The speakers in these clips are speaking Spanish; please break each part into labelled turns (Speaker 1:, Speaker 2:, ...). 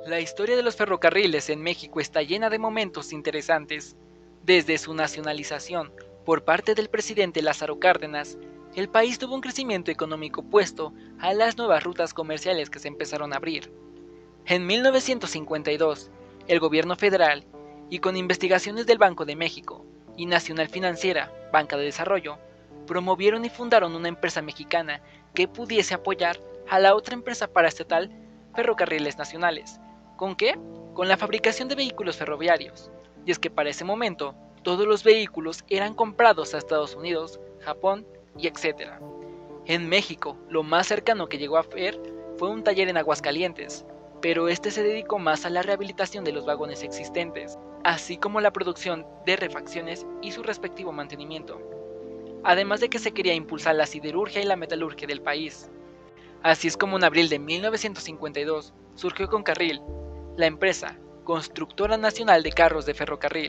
Speaker 1: La historia de los ferrocarriles en México está llena de momentos interesantes. Desde su nacionalización por parte del presidente Lázaro Cárdenas, el país tuvo un crecimiento económico opuesto a las nuevas rutas comerciales que se empezaron a abrir. En 1952, el gobierno federal, y con investigaciones del Banco de México y Nacional Financiera, Banca de Desarrollo, promovieron y fundaron una empresa mexicana que pudiese apoyar a la otra empresa paraestatal Ferrocarriles Nacionales. ¿Con qué? Con la fabricación de vehículos ferroviarios. Y es que para ese momento, todos los vehículos eran comprados a Estados Unidos, Japón y etc. En México, lo más cercano que llegó a ver fue un taller en Aguascalientes, pero este se dedicó más a la rehabilitación de los vagones existentes, así como la producción de refacciones y su respectivo mantenimiento. Además de que se quería impulsar la siderurgia y la metalurgia del país. Así es como en abril de 1952 surgió Concarril, la empresa Constructora Nacional de Carros de Ferrocarril.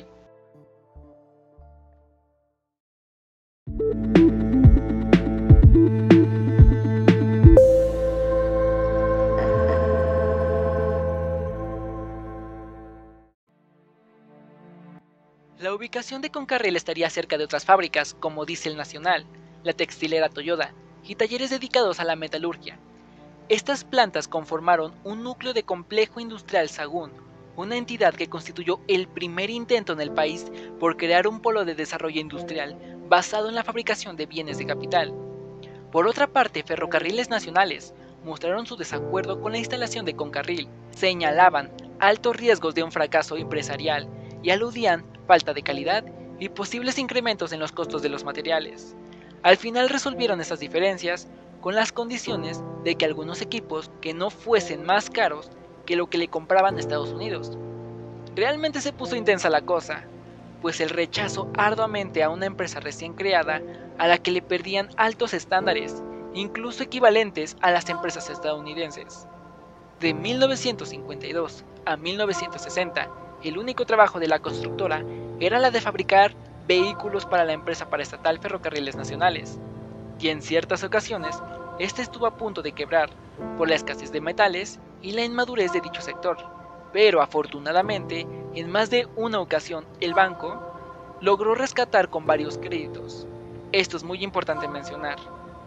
Speaker 1: La ubicación de Concarril estaría cerca de otras fábricas como Diesel Nacional, la textilera Toyota y talleres dedicados a la metalurgia. Estas plantas conformaron un núcleo de Complejo Industrial Sagún, una entidad que constituyó el primer intento en el país por crear un polo de desarrollo industrial basado en la fabricación de bienes de capital. Por otra parte, Ferrocarriles Nacionales mostraron su desacuerdo con la instalación de Concarril, señalaban altos riesgos de un fracaso empresarial y aludían falta de calidad y posibles incrementos en los costos de los materiales. Al final resolvieron estas diferencias con las condiciones de que algunos equipos que no fuesen más caros que lo que le compraban a Estados Unidos. Realmente se puso intensa la cosa, pues el rechazo arduamente a una empresa recién creada a la que le perdían altos estándares, incluso equivalentes a las empresas estadounidenses. De 1952 a 1960, el único trabajo de la constructora era la de fabricar vehículos para la empresa paraestatal Ferrocarriles Nacionales, y en ciertas ocasiones, este estuvo a punto de quebrar por la escasez de metales y la inmadurez de dicho sector, pero afortunadamente, en más de una ocasión, el banco logró rescatar con varios créditos. Esto es muy importante mencionar.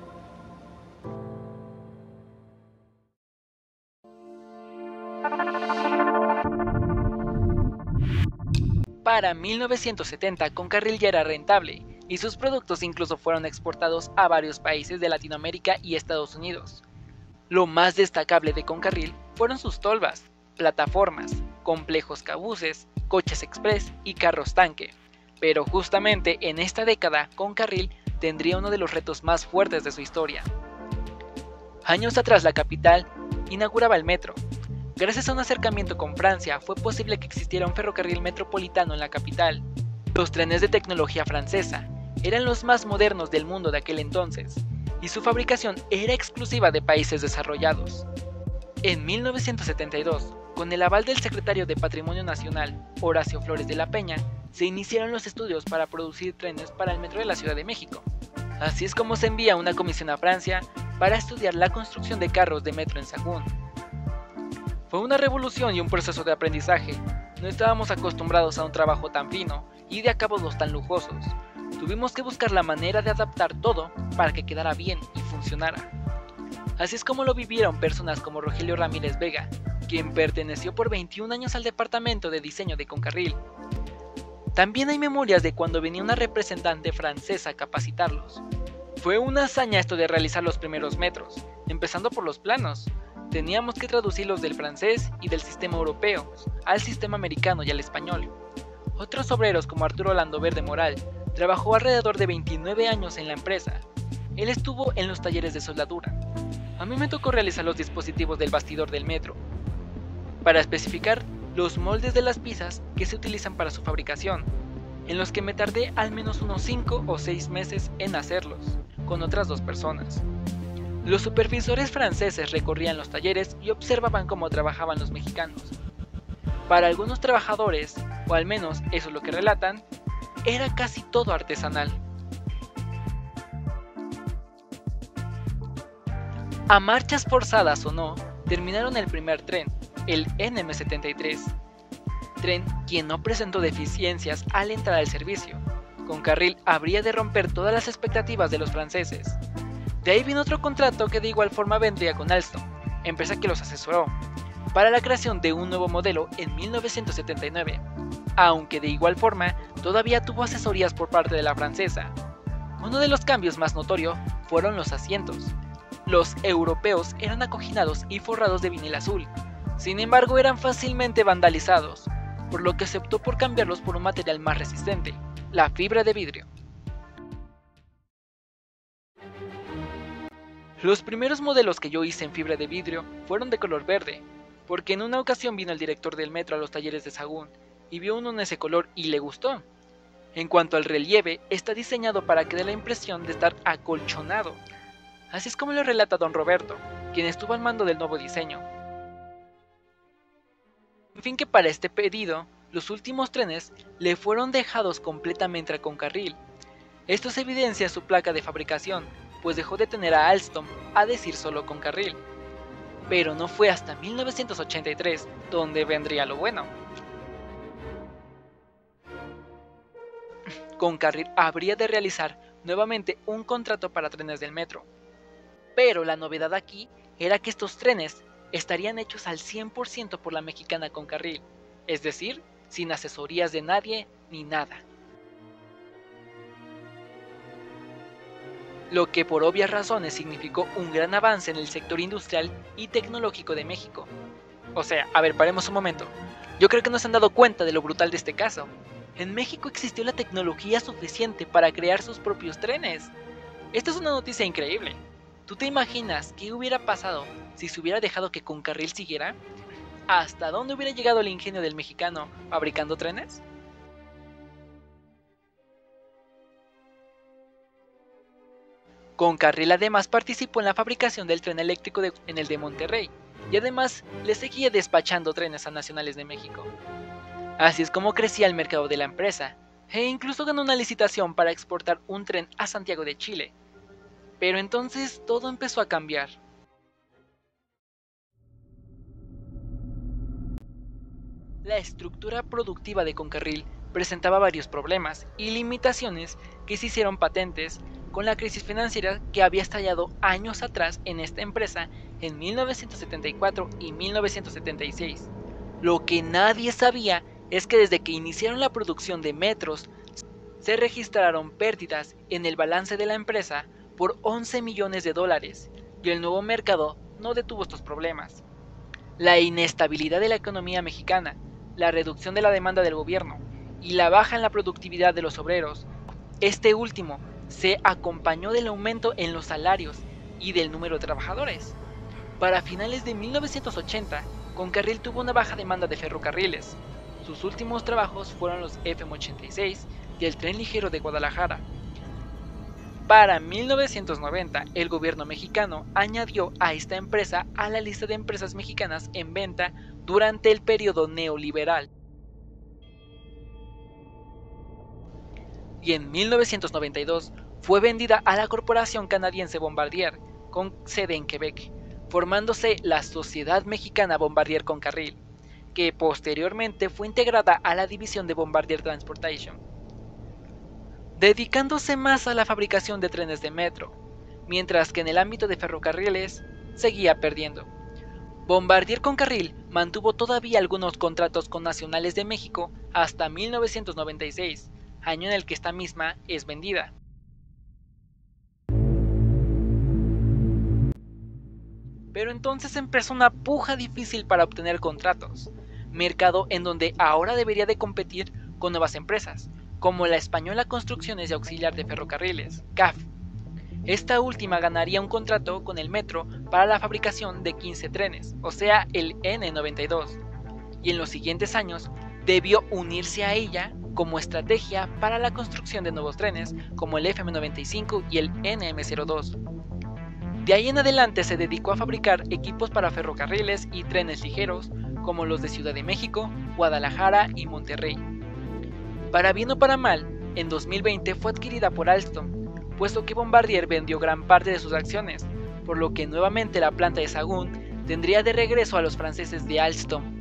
Speaker 1: Para 1970, Concarril ya era rentable, y sus productos incluso fueron exportados a varios países de Latinoamérica y Estados Unidos. Lo más destacable de Concarril fueron sus tolvas, plataformas, complejos cabuces, coches express y carros tanque. Pero justamente en esta década, Concarril tendría uno de los retos más fuertes de su historia. Años atrás, la capital inauguraba el metro. Gracias a un acercamiento con Francia, fue posible que existiera un ferrocarril metropolitano en la capital. Los trenes de tecnología francesa eran los más modernos del mundo de aquel entonces, y su fabricación era exclusiva de países desarrollados. En 1972, con el aval del secretario de Patrimonio Nacional, Horacio Flores de la Peña, se iniciaron los estudios para producir trenes para el metro de la Ciudad de México. Así es como se envía una comisión a Francia para estudiar la construcción de carros de metro en Sagún. Fue una revolución y un proceso de aprendizaje. No estábamos acostumbrados a un trabajo tan fino y de acabados tan lujosos. Tuvimos que buscar la manera de adaptar todo para que quedara bien y funcionara. Así es como lo vivieron personas como Rogelio Ramírez Vega, quien perteneció por 21 años al departamento de diseño de Concarril. También hay memorias de cuando venía una representante francesa a capacitarlos. Fue una hazaña esto de realizar los primeros metros, empezando por los planos. Teníamos que traducirlos del francés y del sistema europeo al sistema americano y al español. Otros obreros como Arturo Landoverde Moral trabajó alrededor de 29 años en la empresa. Él estuvo en los talleres de soldadura. A mí me tocó realizar los dispositivos del bastidor del metro, para especificar los moldes de las piezas que se utilizan para su fabricación, en los que me tardé al menos unos 5 o 6 meses en hacerlos, con otras 2 personas. Los supervisores franceses recorrían los talleres y observaban cómo trabajaban los mexicanos. Para algunos trabajadores, o al menos eso es lo que relatan, era casi todo artesanal. A marchas forzadas o no, terminaron el primer tren, el NM73, tren quien no presentó deficiencias al entrar al servicio. Concarril habría de romper todas las expectativas de los franceses. De ahí vino otro contrato que de igual forma vendría con Alstom, empresa que los asesoró, para la creación de un nuevo modelo en 1979, aunque de igual forma todavía tuvo asesorías por parte de la francesa. Uno de los cambios más notorios fueron los asientos. Los europeos eran acoginados y forrados de vinil azul, sin embargo eran fácilmente vandalizados, por lo que se optó por cambiarlos por un material más resistente, la fibra de vidrio. Los primeros modelos que yo hice en fibra de vidrio fueron de color verde, porque en una ocasión vino el director del metro a los talleres de Sahagún y vio uno en ese color y le gustó. En cuanto al relieve, está diseñado para que dé la impresión de estar acolchonado. Así es como lo relata don Roberto, quien estuvo al mando del nuevo diseño. En fin, que para este pedido, los últimos trenes le fueron dejados completamente a Concarril. Esto se evidencia en su placa de fabricación, pues dejó de tener a Alstom, a decir solo Concarril. Pero no fue hasta 1983 donde vendría lo bueno. Concarril habría de realizar nuevamente un contrato para trenes del metro. Pero la novedad aquí era que estos trenes estarían hechos al 100% por la mexicana Concarril, es decir, sin asesorías de nadie ni nada. Lo que por obvias razones significó un gran avance en el sector industrial y tecnológico de México. O sea, a ver, paremos un momento. Yo creo que no se han dado cuenta de lo brutal de este caso. En México existió la tecnología suficiente para crear sus propios trenes. Esta es una noticia increíble. ¿Tú te imaginas qué hubiera pasado si se hubiera dejado que Concarril siguiera? ¿Hasta dónde hubiera llegado el ingenio del mexicano fabricando trenes? Concarril además participó en la fabricación del tren eléctrico en el de Monterrey, y además le seguía despachando trenes a nacionales de México. Así es como crecía el mercado de la empresa, e incluso ganó una licitación para exportar un tren a Santiago de Chile. Pero entonces todo empezó a cambiar. La estructura productiva de Concarril presentaba varios problemas y limitaciones que se hicieron patentes con la crisis financiera que había estallado años atrás en esta empresa en 1974 y 1976. Lo que nadie sabía es que desde que iniciaron la producción de metros, se registraron pérdidas en el balance de la empresa por 11 millones de dólares, y el nuevo mercado no detuvo estos problemas. La inestabilidad de la economía mexicana, la reducción de la demanda del gobierno y la baja en la productividad de los obreros, este último se acompañó del aumento en los salarios y del número de trabajadores. Para finales de 1980, Concarril tuvo una baja demanda de ferrocarriles. Sus últimos trabajos fueron los FM86 y el tren ligero de Guadalajara. Para 1990, el gobierno mexicano añadió a esta empresa a la lista de empresas mexicanas en venta durante el periodo neoliberal. Y en 1992 fue vendida a la corporación canadiense Bombardier, con sede en Quebec, formándose la Sociedad Mexicana Bombardier Concarril, que posteriormente fue integrada a la división de Bombardier Transportation, dedicándose más a la fabricación de trenes de metro, mientras que en el ámbito de ferrocarriles seguía perdiendo. Bombardier Concarril mantuvo todavía algunos contratos con nacionales de México hasta 1996, año en el que esta misma es vendida. Pero entonces empezó una puja difícil para obtener contratos, mercado en donde ahora debería de competir con nuevas empresas, como la española Construcciones y Auxiliar de Ferrocarriles, CAF. Esta última ganaría un contrato con el metro para la fabricación de 15 trenes, o sea, el N92, y en los siguientes años debió unirse a ella como estrategia para la construcción de nuevos trenes, como el FM95 y el NM02. De ahí en adelante se dedicó a fabricar equipos para ferrocarriles y trenes ligeros, como los de Ciudad de México, Guadalajara y Monterrey. Para bien o para mal, en 2020 fue adquirida por Alstom, puesto que Bombardier vendió gran parte de sus acciones, por lo que nuevamente la planta de Sahagún tendría de regreso a los franceses de Alstom.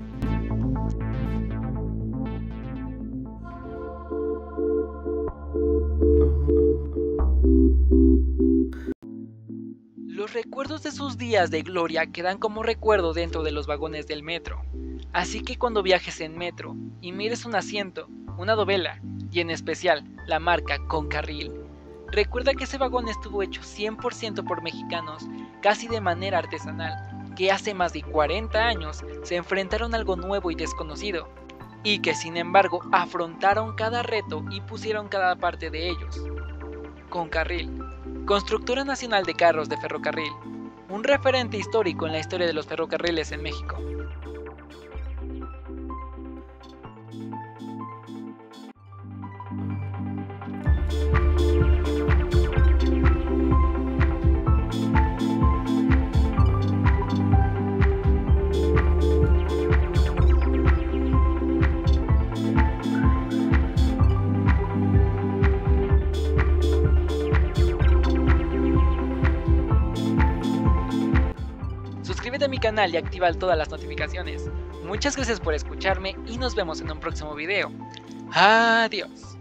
Speaker 1: Los recuerdos de sus días de gloria quedan como recuerdo dentro de los vagones del metro. Así que cuando viajes en metro y mires un asiento, una dovela y en especial la marca Concarril, recuerda que ese vagón estuvo hecho 100% por mexicanos, casi de manera artesanal, que hace más de 40 años se enfrentaron a algo nuevo y desconocido, y que sin embargo afrontaron cada reto y pusieron cada parte de ellos. Concarril, Constructora Nacional de Carros de Ferrocarril, un referente histórico en la historia de los ferrocarriles en México. Suscríbete a mi canal y activa todas las notificaciones. Muchas gracias por escucharme y nos vemos en un próximo video. Adiós.